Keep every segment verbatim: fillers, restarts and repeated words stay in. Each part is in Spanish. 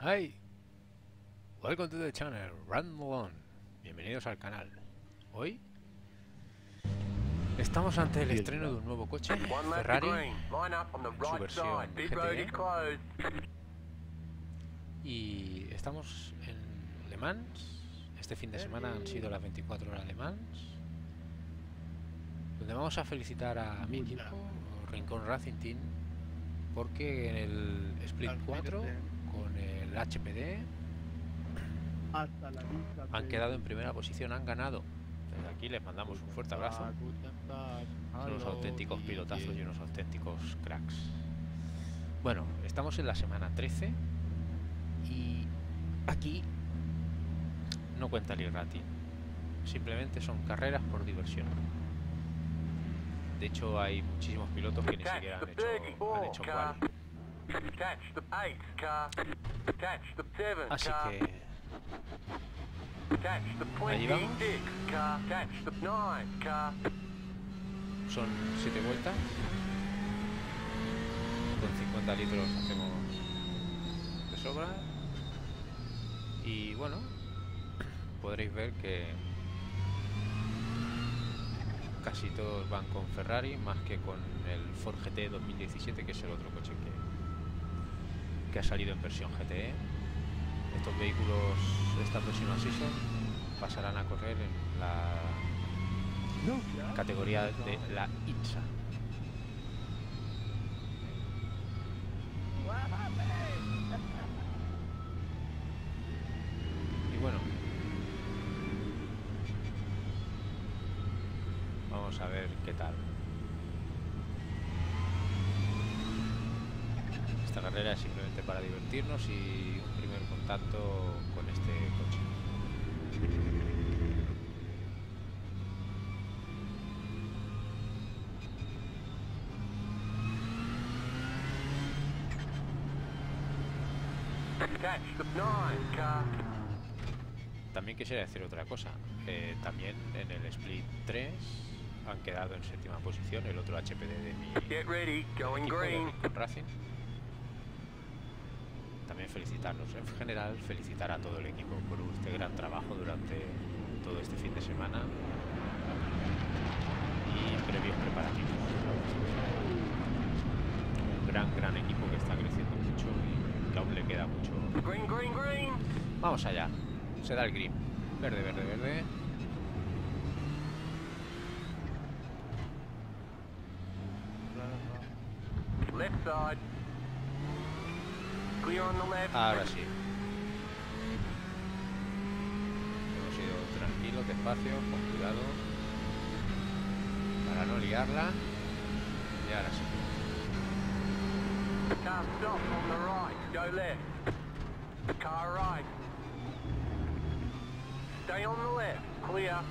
Hi, welcome to the channel, Random. Bienvenidos al canal. Hoy estamos ante el estreno de un nuevo coche, Ferrari, en su versión G T E. Y estamos en Le Mans. Este fin de semana han sido las veinticuatro horas de Le Mans, donde vamos a felicitar a mi equipo, Rincón Racing Team, porque en el Split cuatro con el H P D han quedado en primera posición, han ganado. Desde aquí les mandamos un fuerte abrazo. Son unos auténticos pilotazos y unos auténticos cracks. Bueno, estamos en la semana trece y aquí no cuenta el e-rating, simplemente son carreras por diversión. De hecho, hay muchísimos pilotos que ni siquiera han hecho, han hecho cual. Así que allí vamos. Son siete vueltas. Con cincuenta litros hacemos de sobra. Y bueno, podréis ver que casi todos van con Ferrari, más que con el Ford G T dos mil diecisiete, que es el otro coche que, que ha salido en versión G T E. Estos vehículos de esta próxima season pasarán a correr en la categoría de la IMSA. Y bueno, vamos a ver qué tal. Esta carrera es simplemente para divertirnos y un primer contacto con este coche. También quisiera decir otra cosa. Eh, también en el Split tres han quedado en séptima posición el otro H P D de mi, de mi equipo, de Racing. También felicitarlos, en general felicitar a todo el equipo por este gran trabajo durante todo este fin de semana y previos preparativos. Un gran, gran equipo que está creciendo mucho y que aún le queda mucho. Green, green, green. Vamos allá, se da el green. Verde, verde, verde. Left side. Clear on the left. Ahora sí. Hemos ido tranquilos, despacio, con cuidado, para no liarla. Y ahora sí. Car stop on the right, go left. Car right. Stay on the left, clear.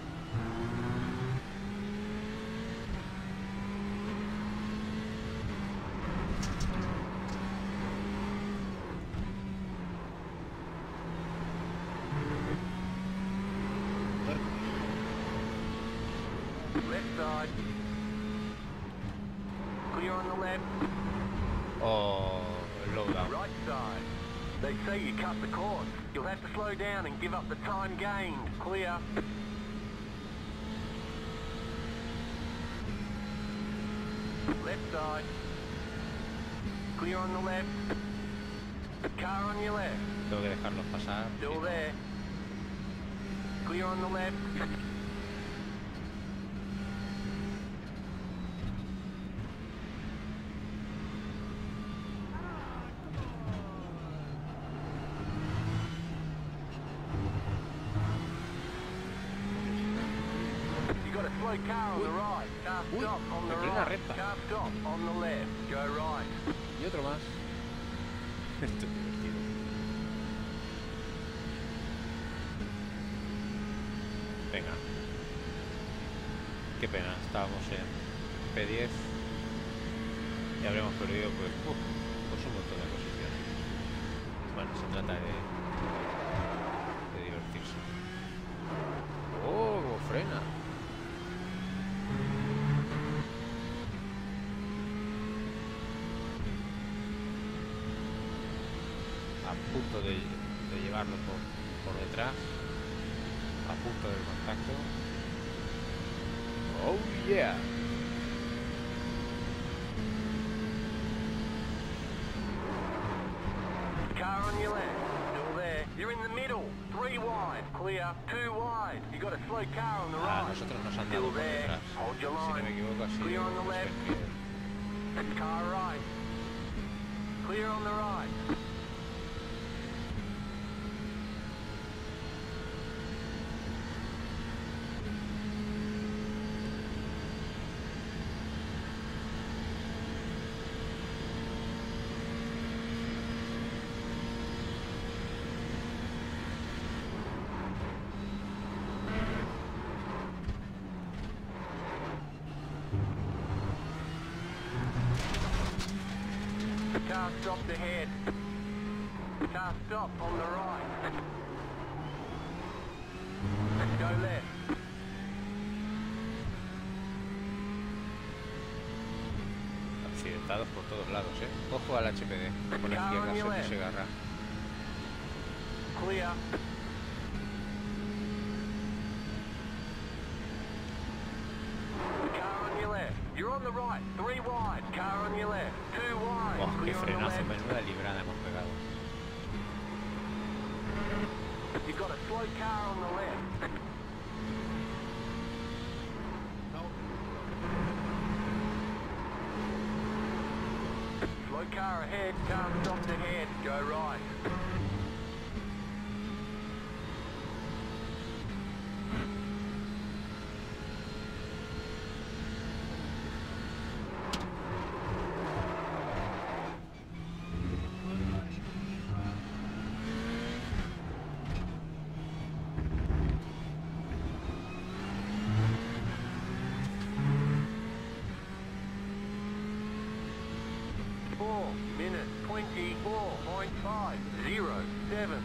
Left side. Clear on the left. Oh, low down. Right side. They say you cut the course. You'll have to slow down and give up the time gained. Clear. Left side. Clear on the left. Car on your left. Tengo que dejarlos pasar. Still there. Clear on the left. Slow car on the right, car stop on the right, car stop on the left, go right. Y otro más. Esto es divertido. Venga. Qué pena, estábamos en P diez y habremos perdido pues, uh, pues un montón de posiciones. Bueno, se trata de, de divertirse. Oh, frena. a punto de, de llevarlo por, por detrás, a punto del contacto. Oh yeah. Car on your left, still there. You're in the middle, three wide, clear, two wide. You got a slow car on the Ah, right. nosotros nos han dado Still por there. detrás. Hold your Si no line. me equivoco, así Clear on the left. Car right. Clear on the right. Car stopped ahead. Car stop on the right. Let's go left. Accidentados por todos lados, ¿eh? Ojo al H P D. Por la izquierda se, se agarra. Clear. Car on your left. You're on the right. Three wide. Car on your left. Two wide. Oh, qué Clear on the frenazo, left. menuda librada hemos pegado. You've got a slow car on the left. Slow car ahead, car stopped ahead, go right. Four minutes twenty-four point five zero seven.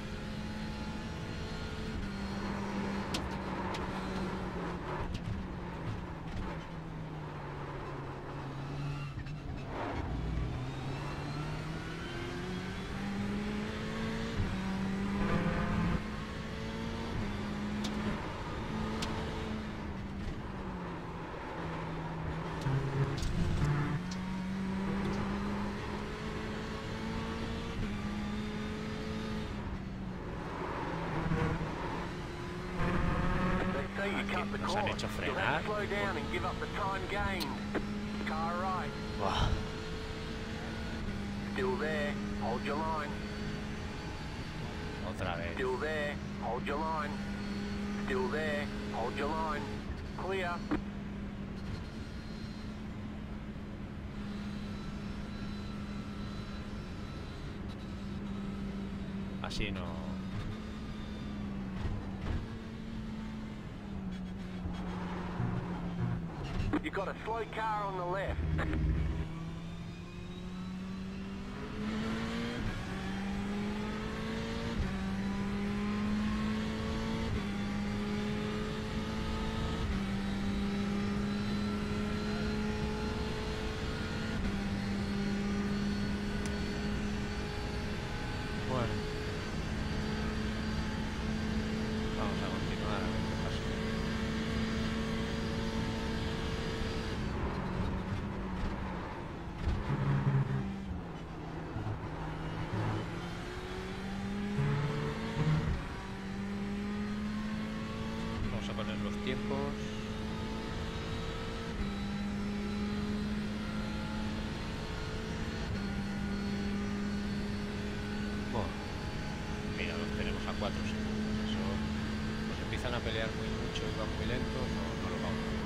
Que nos han hecho frenar. Buah. Still there, hold your line. Otra vez. Still there, hold your line. Still there, hold your line. Clear. Así no. You got a slow car on the left. Bueno. Vamos a continuar a ver qué pasa. Vamos a poner los tiempos. Bueno, mira, los tenemos a cuatro segundos. Eso, pues empiezan a pelear muy mucho y van muy lentos, no, no lo vamos a ver.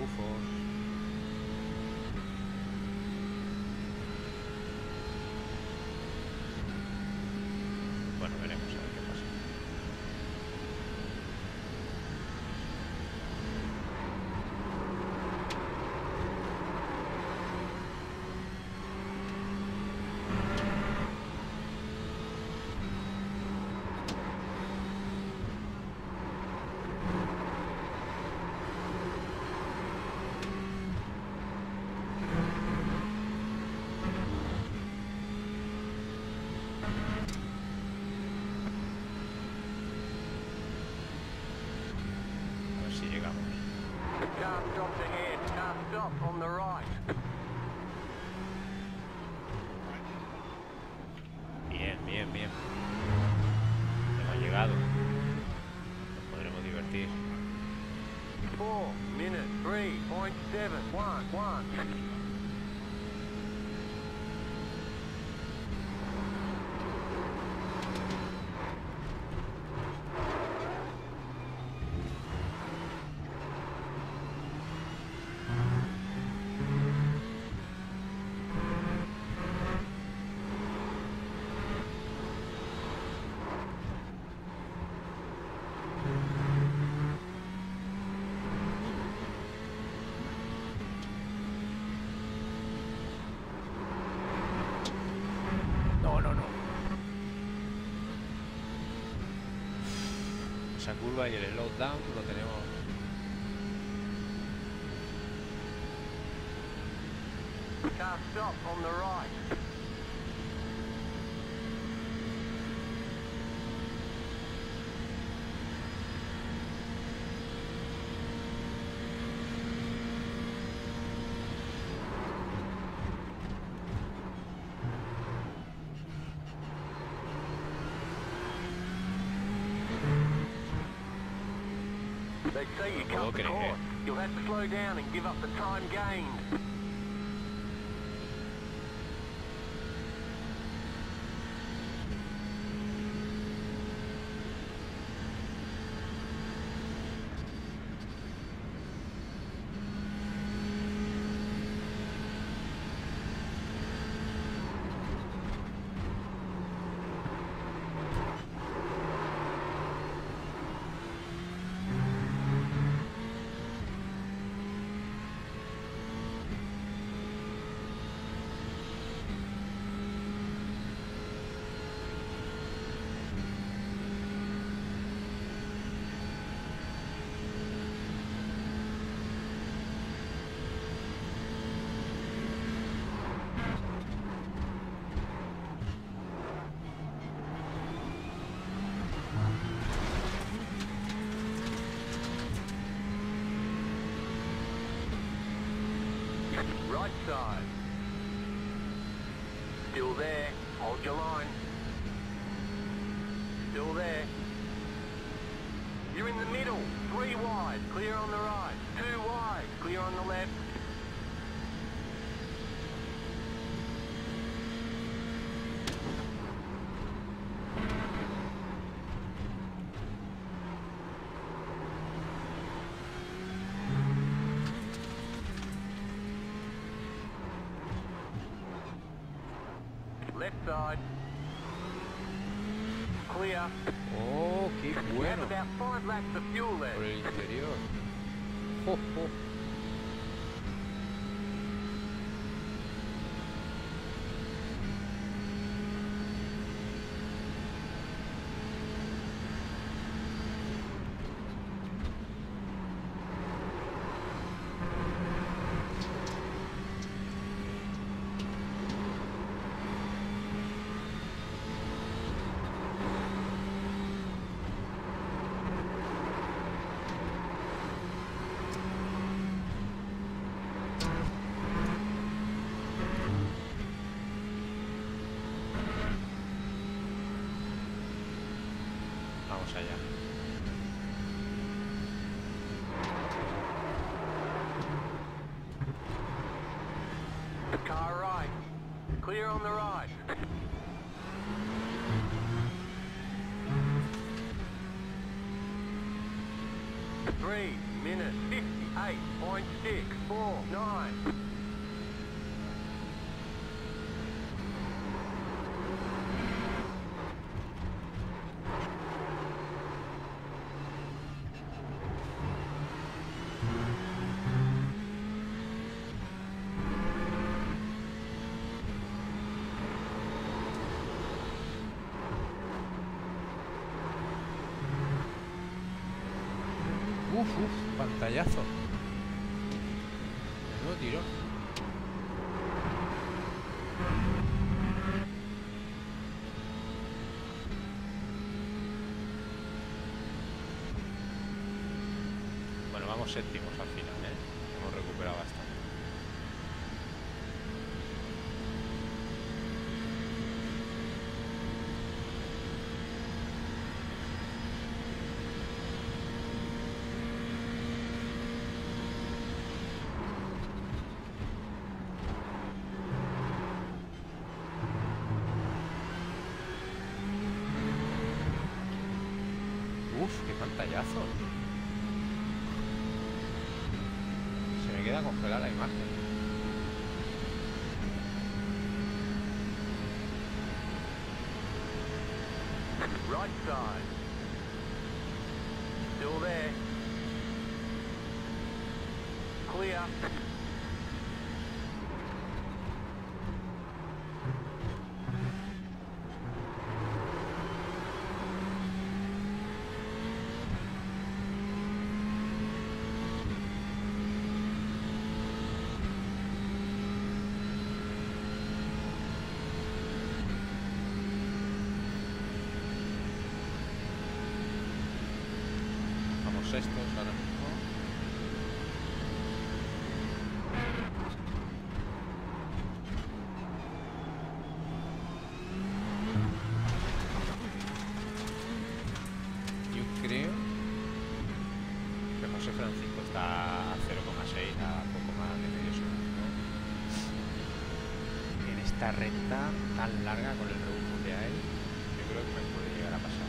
rebufos. Bueno, veremos a ver qué pasa. Car stopped ahead. Car stop on the right. Bien, bien, bien. Hemos llegado. Nos podremos divertir. Four minutes, three point seven one one. Esa curva y el slowdown lo tenemos. Car stop on the right. They say you cut the course. You'll have to slow down and give up the time gained. Right side. Still there. Hold your line. Still there. You're in the middle. Three wide. Clear on the right. Two wide. Clear on the left. Left side. Clear. Oh, qué You have bueno. about five laps of fuel left. Por el interior. Oh, oh. Vamos allá. Car right. Clear on the right. Three minutes fifty. eight point six four nine. Uf, uf, pantallazo. Menudo tirón. Bueno, vamos séptimos al final, ¿eh? Hemos recuperado bastante. Uf, qué pantallazo. Se me queda congelada la imagen. Right side. Still there. Clear. Vamos sextos ahora mismo. Yo creo que José Francisco está a cero coma seis, a poco más de medio segundo. En esta recta tan larga con el rebufo que hay, yo creo que me puede llegar a pasar.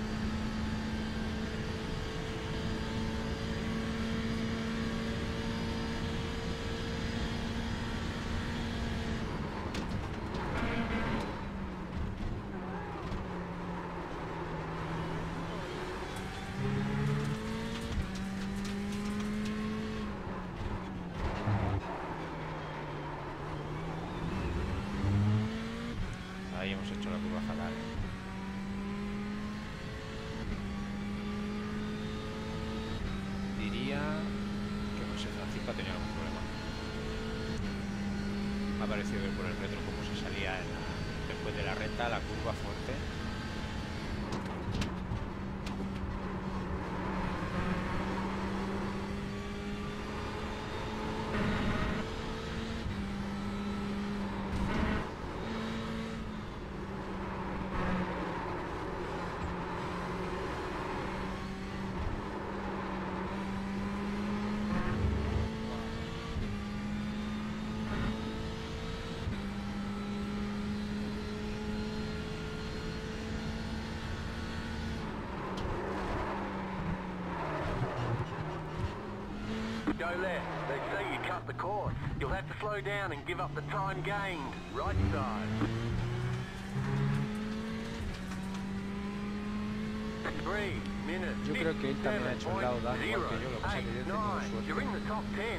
Ahí hemos hecho la curva fatal. Diría que José Francisco ha tenido algún problema. Me ha parecido ver por el retro cómo se salía en la, después de la recta, la curva fuerte. Go left. They say you cut the course. You'll have to slow down and give up the time gained. Right side. Three minutes. Yo creo que él también ha hecho el lado down igual que yo, lo que pasa es que yo he tenido nine. suerte. You're in the top ten.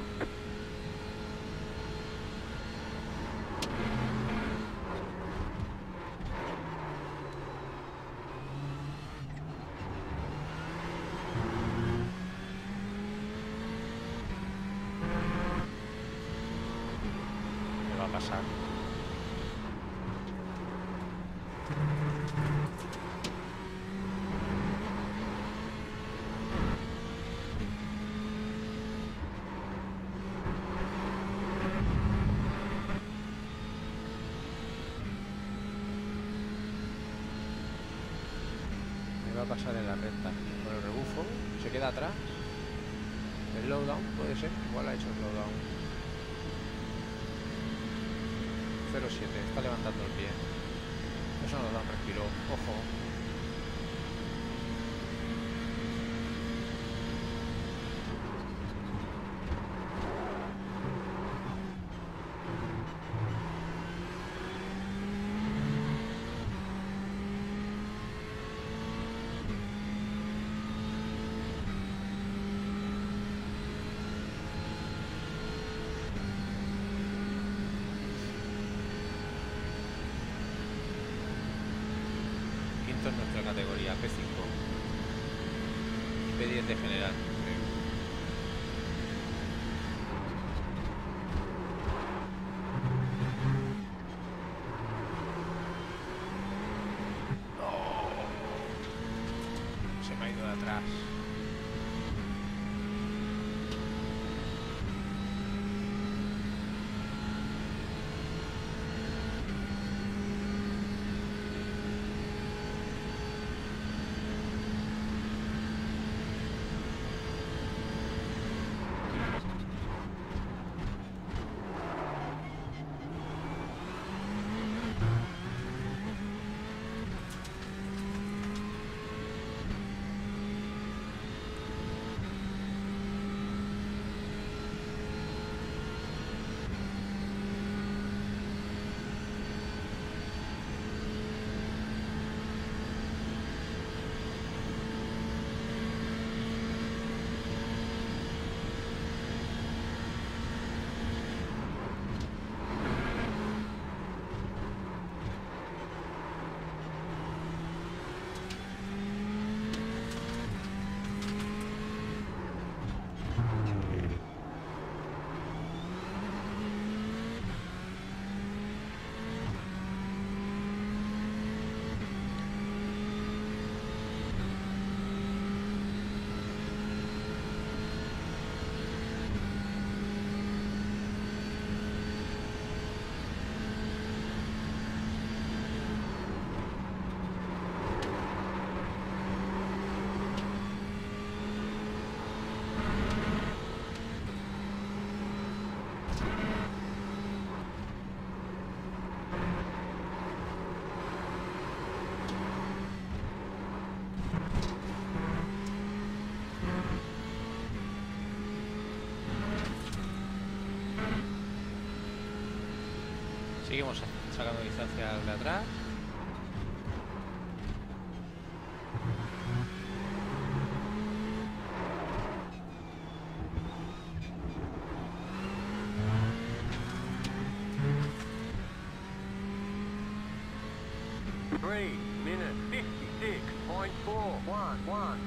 Me va a pasar. Me va a pasar en la recta. Con el rebufo se queda atrás. El lowdown puede ser. Igual ha hecho el lowdown. cero siete, está levantando el pie. Eso nos da un respiro. Ojo. diez de general. Se me ha ido de atrás. Seguimos sacando distancia al de atrás. Three minutes fifty-six point four one one.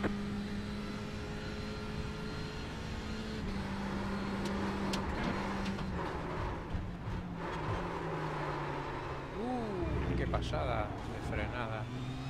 Uh, qué pasada de frenada.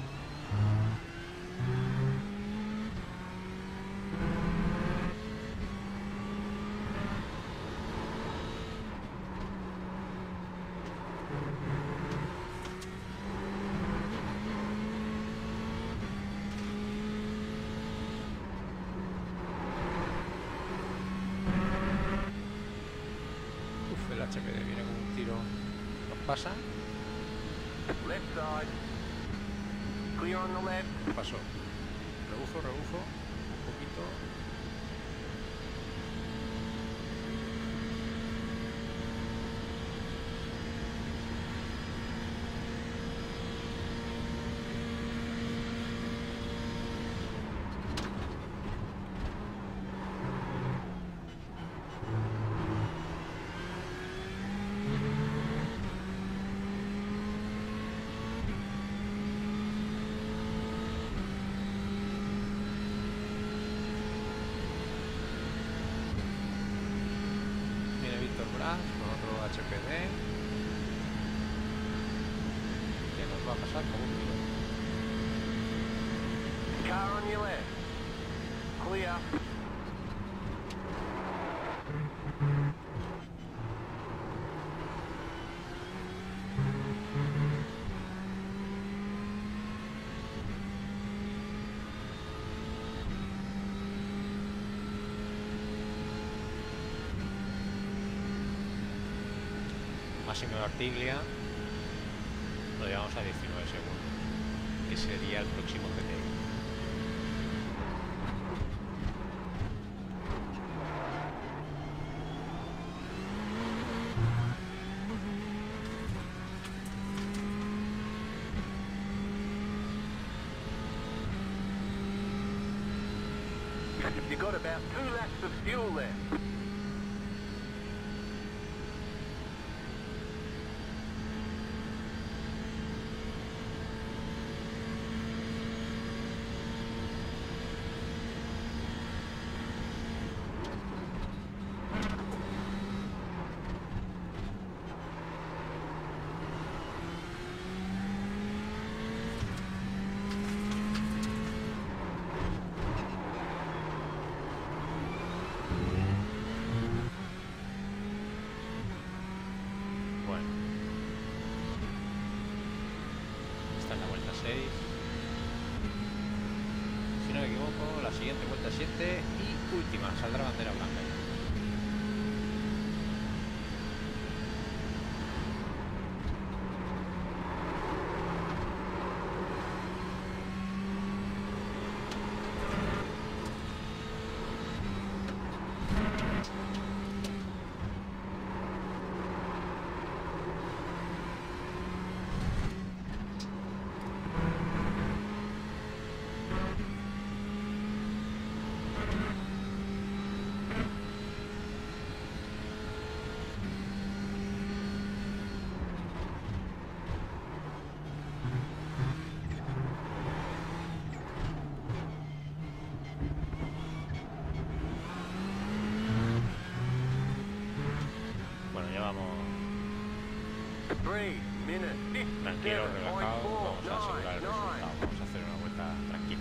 Uf, el H P D viene con un tiro. ¿Nos pasa? Left side. Clear on the left. Pasó. Rebufo, rebufo. Un poquito. Con otro H P D que nos va a pasar como un tiro. Car on your left. Clear. Máximo de Artiglia lo llevamos a diecinueve segundos, que sería el próximo G T I. You got about two laps of fuel left. equivoco. La siguiente vuelta siete y última, saldrá bandera blanca. Tranquilos, relajados, vamos a asegurar el resultado, vamos a hacer una vuelta tranquila.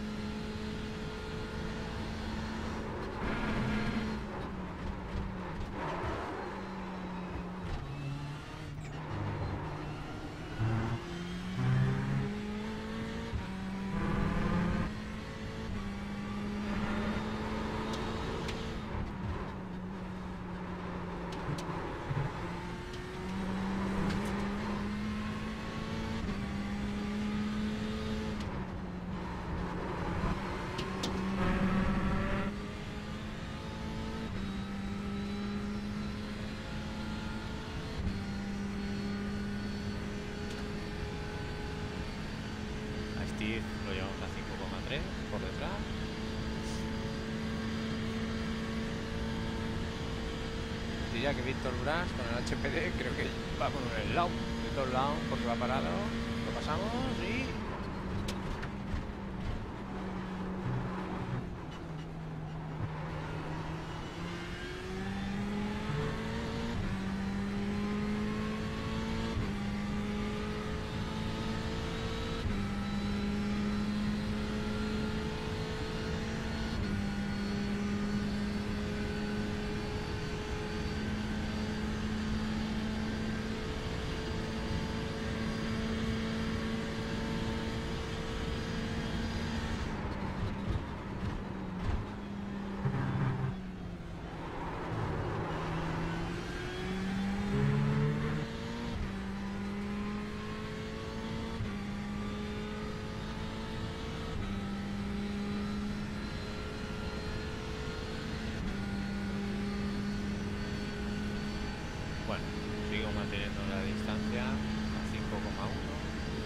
Lo llevamos a cinco coma tres por detrás. Diría que Víctor Bras con el H P D creo que va con el lado de todos lados porque va parado. Lo pasamos y... Bueno, sigo manteniendo la distancia a cinco coma uno.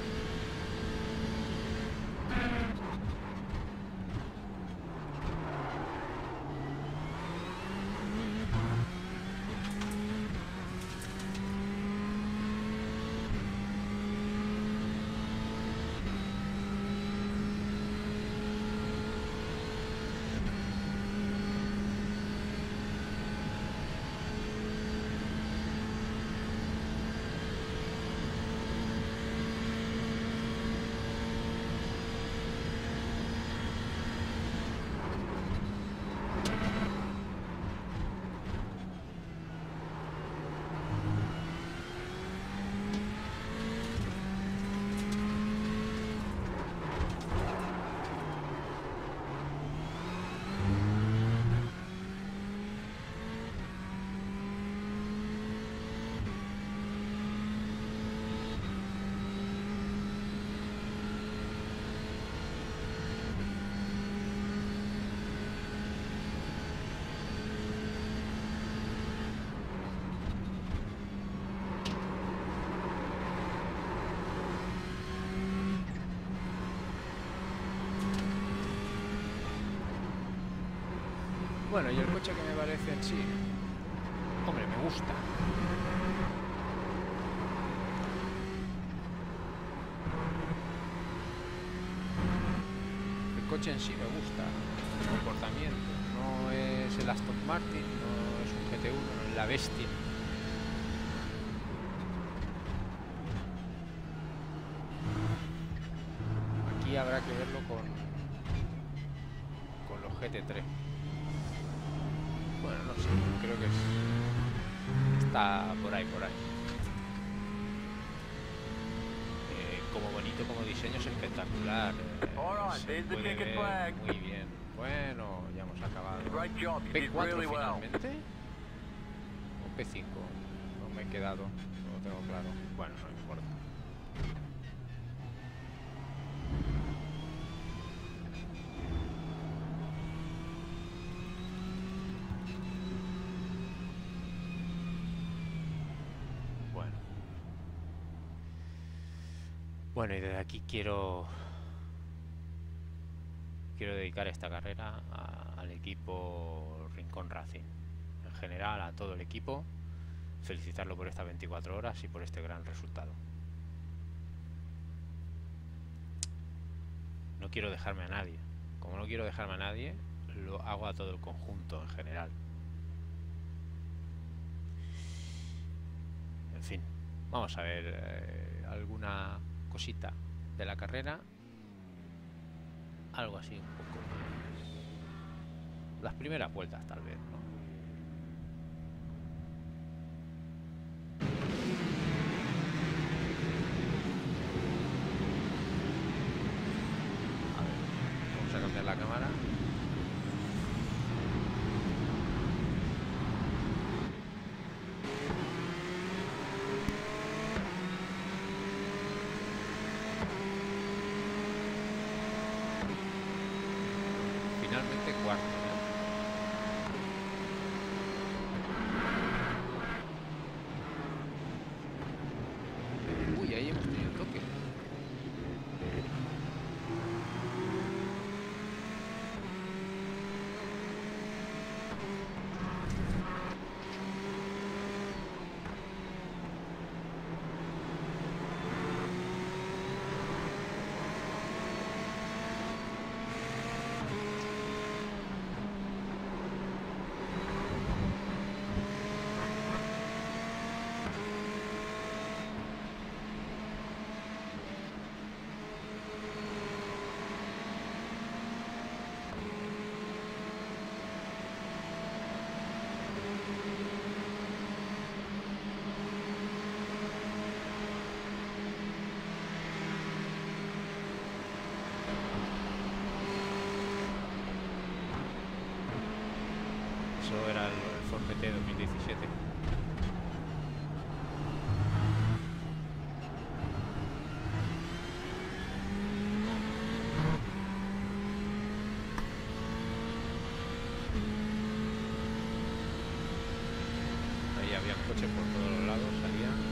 Bueno, y el coche que me parece en sí, hombre, me gusta. El coche en sí me gusta, el comportamiento. No es el Aston Martin, no es un G T uno, no es la bestia. Aquí habrá que verlo con, con los G T tres. Bueno, no sé, creo que es, está por ahí, por ahí. Eh, como bonito, como diseño. diseño es espectacular. Eh, Alright, se there's the puede checkered ver flag. muy bien. Bueno, ya hemos acabado. Great job, you P did cuatro really well. finalmente. O P cinco. No me he quedado. No lo tengo claro. Bueno, no importa. Bueno. Bueno, y desde aquí quiero quiero dedicar esta carrera a- al equipo Rincón Racing. En general, a todo el equipo. Felicitarlo por estas veinticuatro horas y por este gran resultado. No quiero dejarme a nadie. Como no quiero dejarme a nadie, lo hago a todo el conjunto en general. En fin, vamos a ver eh, alguna cosita de la carrera. Algo así un poco más. Las primeras vueltas tal vez, ¿no? A ver, vamos a cambiar la cámara. Finalmente cuarto, ¿eh? Uy, ahí hemos tenido toque. Eso era el, el Ford G T dos mil diecisiete. Ahí había coches por todos los lados, salían.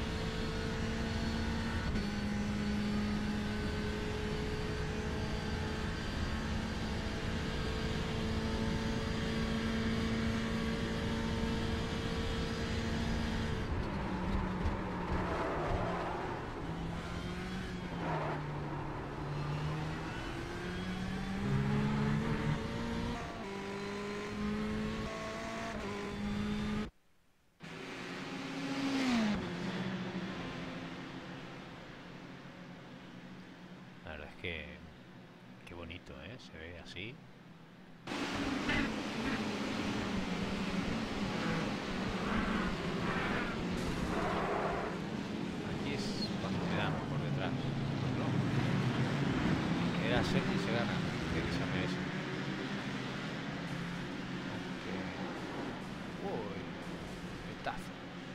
La verdad es que qué bonito, ¿eh? Se ve así. Aquí es cuando me dan por detrás. ¿No? Era Sergi se gana. Tiene que saber eso. Uy, petazo.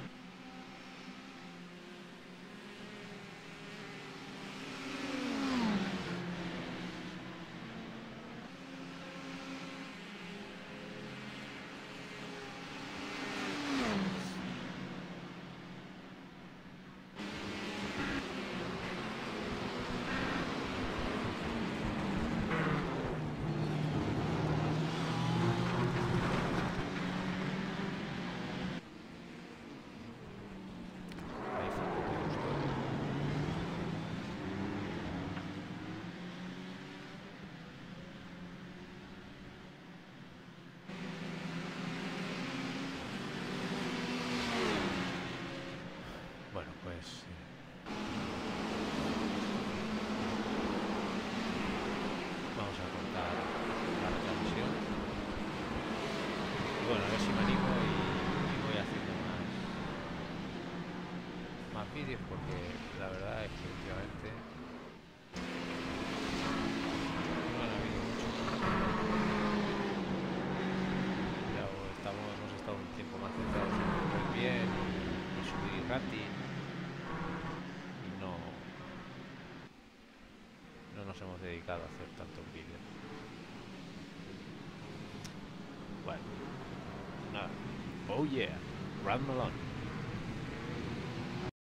Ahí fue un poco justo. Bueno, pues eh, vamos a cortar la retransmisión. Y bueno, a ver si me animo y, y voy haciendo más, más vídeos porque la verdad es que últimamente nos hemos dedicado a hacer tantos vídeos. Bueno, nada. Oh yeah, Brad Malone.